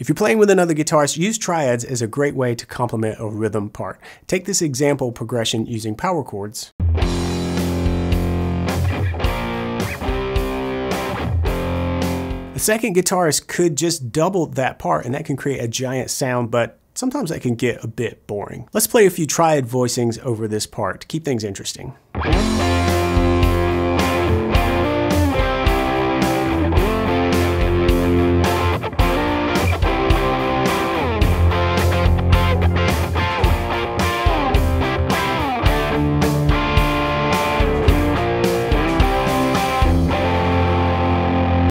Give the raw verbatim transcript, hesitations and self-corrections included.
If you're playing with another guitarist, use triads as a great way to complement a rhythm part. Take this example progression using power chords. A second guitarist could just double that part, and that can create a giant sound, but sometimes that can get a bit boring. Let's play a few triad voicings over this part to keep things interesting.